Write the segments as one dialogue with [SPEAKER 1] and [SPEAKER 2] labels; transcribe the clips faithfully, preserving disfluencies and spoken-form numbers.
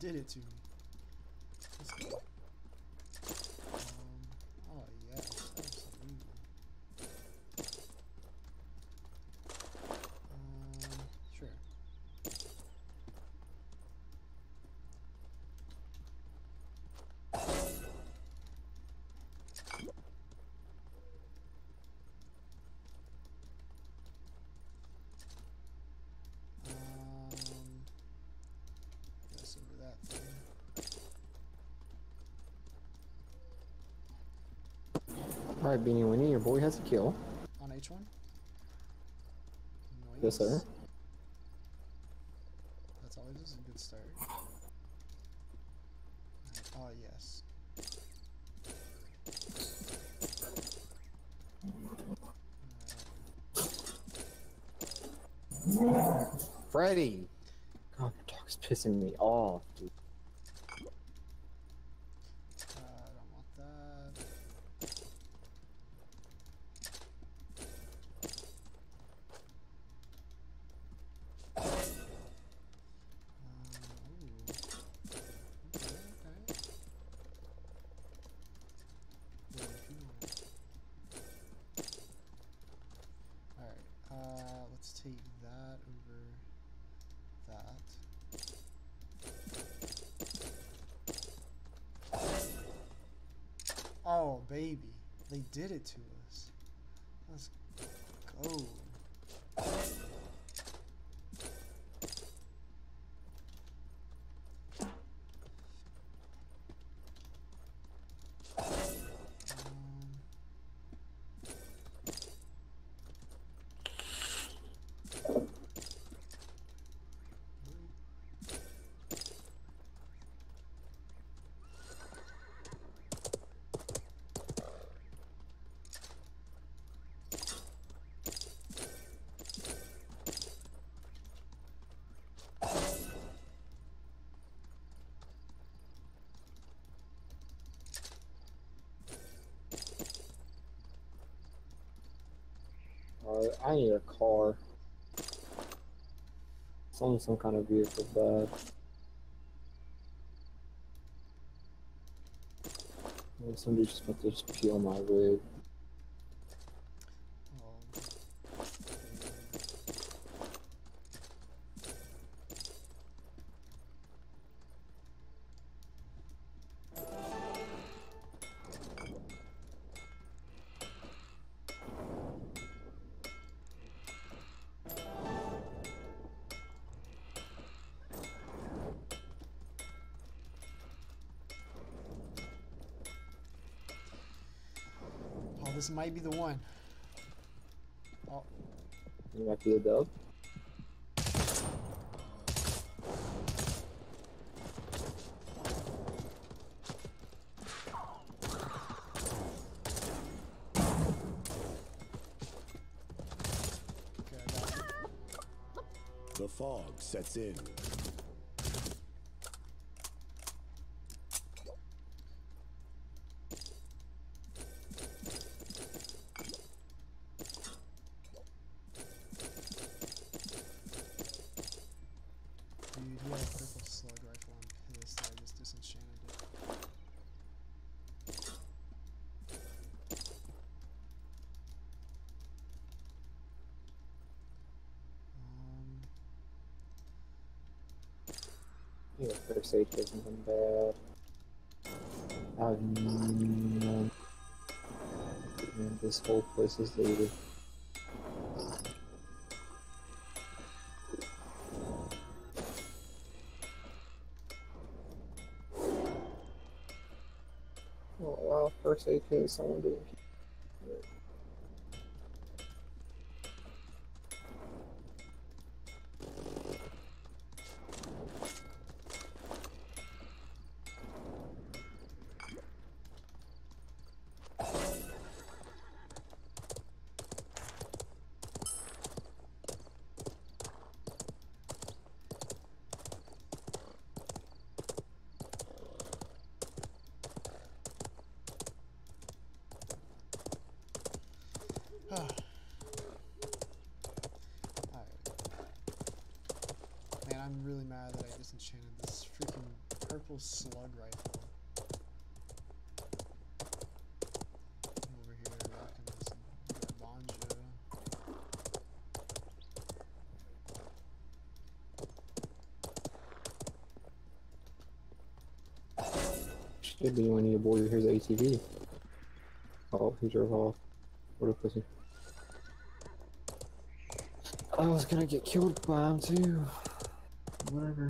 [SPEAKER 1] did it to me. Let's go. Um, oh yes, absolutely. Um, sure. Um, guess over that thing.
[SPEAKER 2] Alright, Beanie Winnie, your boy has a kill.
[SPEAKER 1] On H one? Nice.
[SPEAKER 2] Yes, sir.
[SPEAKER 1] That's always a good start. Right. Oh, yes. Right.
[SPEAKER 2] Freddy! God, your dog's pissing me off, dude.
[SPEAKER 1] Uh, I don't want that. Um, ooh. Okay, okay. Yeah, if you want. Alright, uh, let's take that over that. Oh, baby. They did it to us. Let's go. Um,
[SPEAKER 2] Alright, I need a car. Some some kind of vehicle bad. Somebody just went to just peel my rig.
[SPEAKER 1] oh, oh, this might be the one. Oh,
[SPEAKER 2] You might be a dub.
[SPEAKER 1] okay, I got it.
[SPEAKER 3] The fog sets in.
[SPEAKER 1] Dude, he had a purple slug rifle. I'm pissed that I just disenchanted it. Um,
[SPEAKER 2] I think the first aid kit isn't bad. I have no. Man, this whole place is looted. Oh wow, first aid kit, someone didn't keep it.
[SPEAKER 1] slug rifle. I'm over here rocking this garbanjo.
[SPEAKER 2] Should be when you board his A T V. Oh, he drove off. What a pussy. I was gonna get killed by him too. Whatever.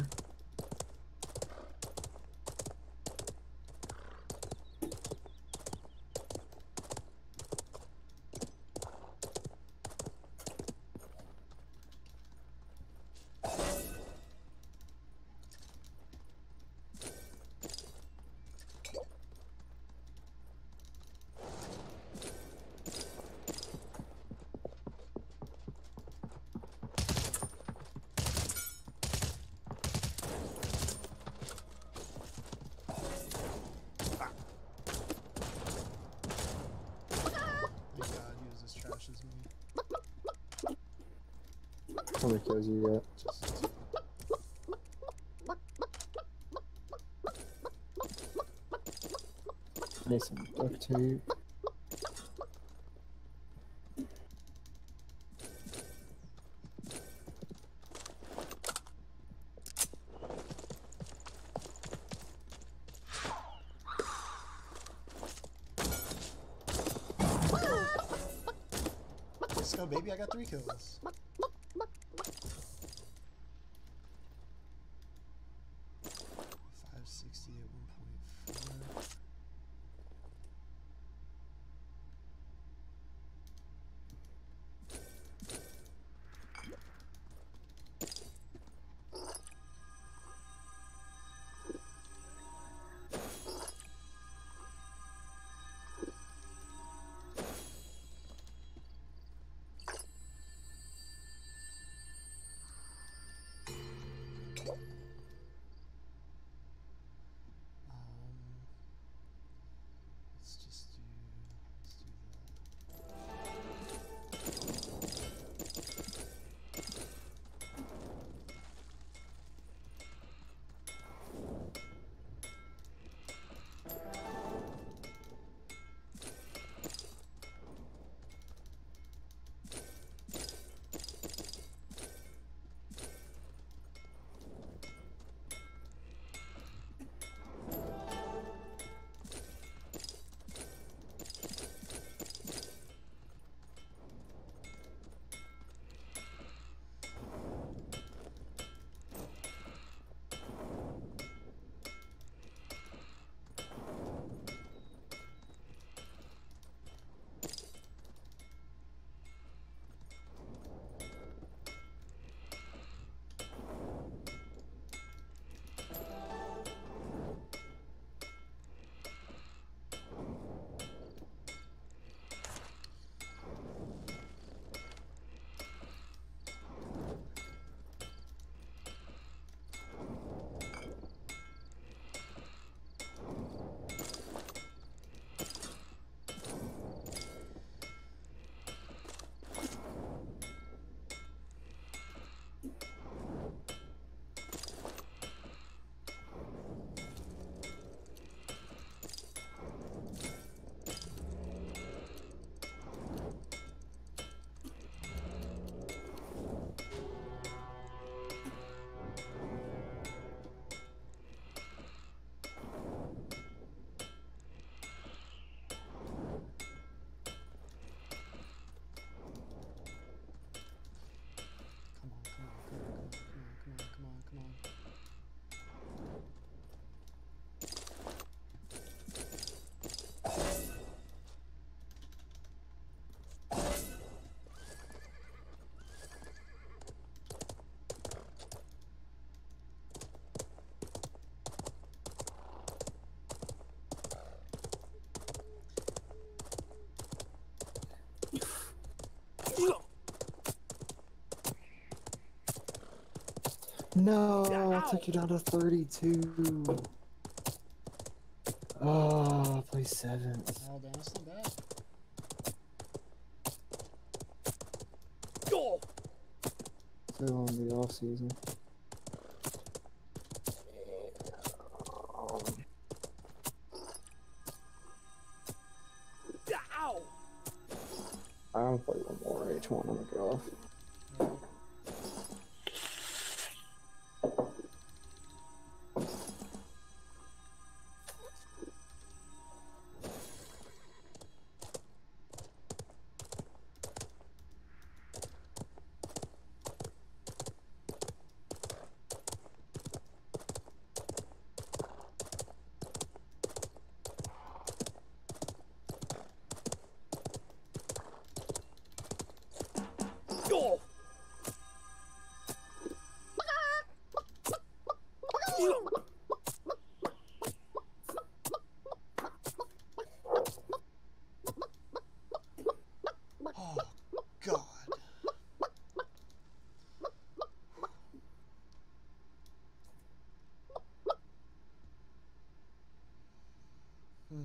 [SPEAKER 2] How many kills you got? Need some duct tape.
[SPEAKER 1] Let's go, baby. I got three kills. five sixty at one point four.
[SPEAKER 2] No, I took you down to thirty-two. Oh, play seventh.
[SPEAKER 1] Oh, damn, that's not bad.
[SPEAKER 2] Still on the off season. play one more H one. I'm gonna go off.
[SPEAKER 1] Right. Oh, God. Hmm.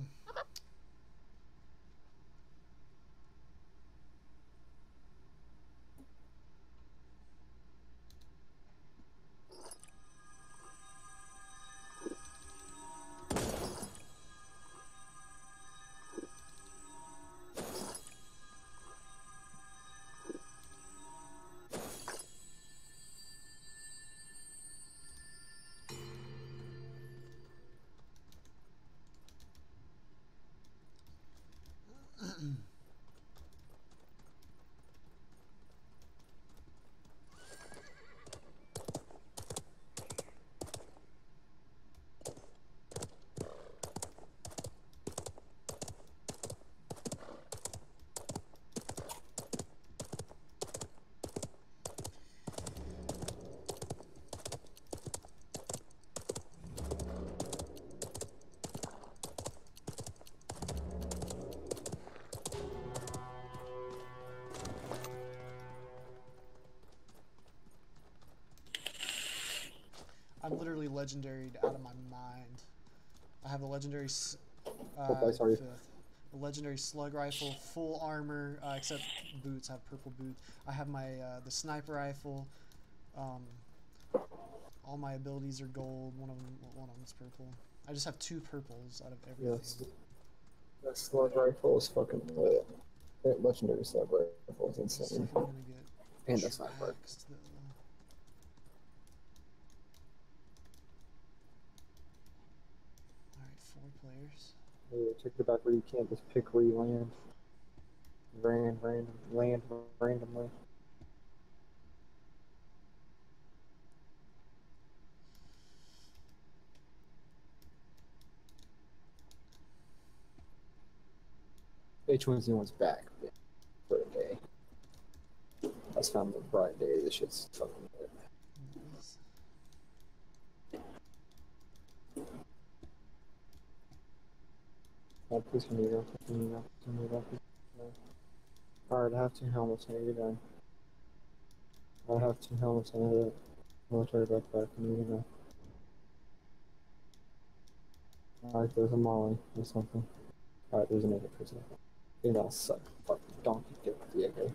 [SPEAKER 1] I'm literally legendaried out of my mind. I have a legendary s- uh,
[SPEAKER 2] Oh, sorry.
[SPEAKER 1] fifth. A legendary slug rifle, full armor, uh, except boots. I have purple boots. I have my uh, the sniper rifle. Um, all my abilities are gold. One of them, one of them's purple. I just have two purples out of everything.
[SPEAKER 2] Yes. That slug rifle is fucking lit. That legendary slug rifle is
[SPEAKER 1] It's
[SPEAKER 2] insane.
[SPEAKER 1] definitely gonna get
[SPEAKER 2] And the sniper.
[SPEAKER 1] traxed, though. Alright, four players.
[SPEAKER 2] Yeah, check the back where you can't just pick where you land. Land, random, land randomly. H one Z one's back for a day. That's found the bright day. This shit's fucking lit.
[SPEAKER 1] Nice.
[SPEAKER 2] Oh, please can you go? Can you go? Can you go? Alright, I have two helmets and you're done. I have two helmets and a military backpack and you're done. Alright, there's a molly or something. Alright, there's another person. You know, suck. Fucking donkey dick, Diego.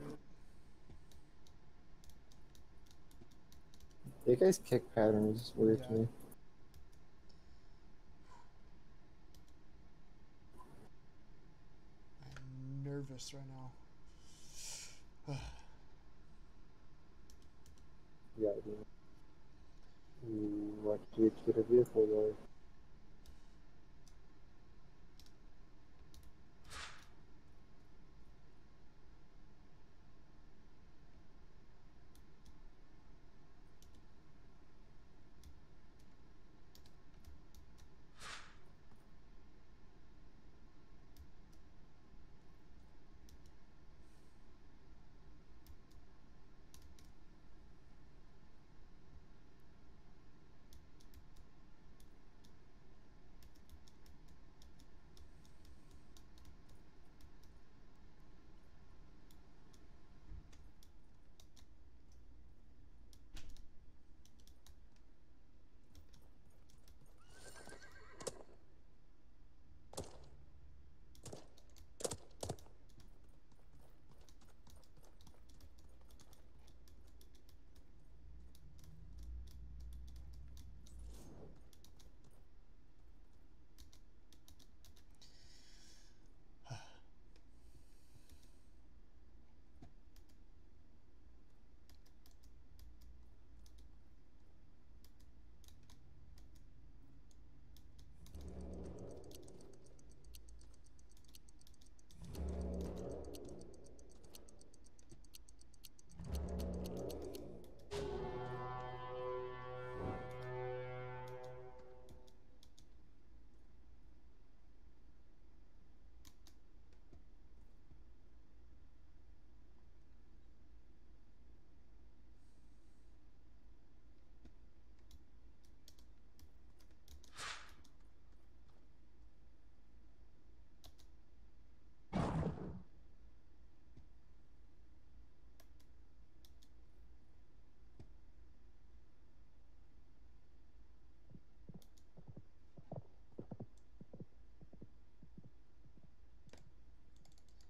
[SPEAKER 2] The guy's kick pattern is weird
[SPEAKER 1] Yeah.
[SPEAKER 2] to me.
[SPEAKER 1] I'm nervous right now.
[SPEAKER 2] Yeah, I do. Ooh, what did you get a vehicle though?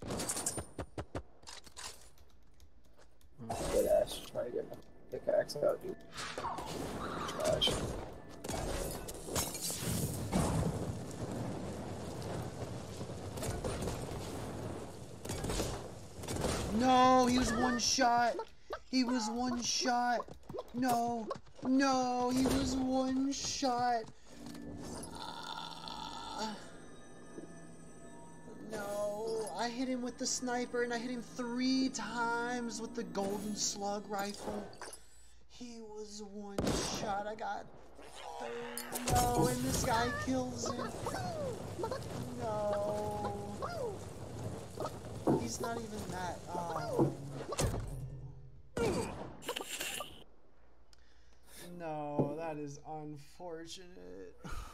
[SPEAKER 2] Good ass. Try to get my pickaxe out, dude. Trash.
[SPEAKER 1] No, he was one shot. He was one shot. No, no, he was one shot. Ah. No, I hit him with the sniper and I hit him three times with the golden slug rifle. He was one shot. I got third. No, and this guy kills him. No. He's not even that. Um, no, that is unfortunate.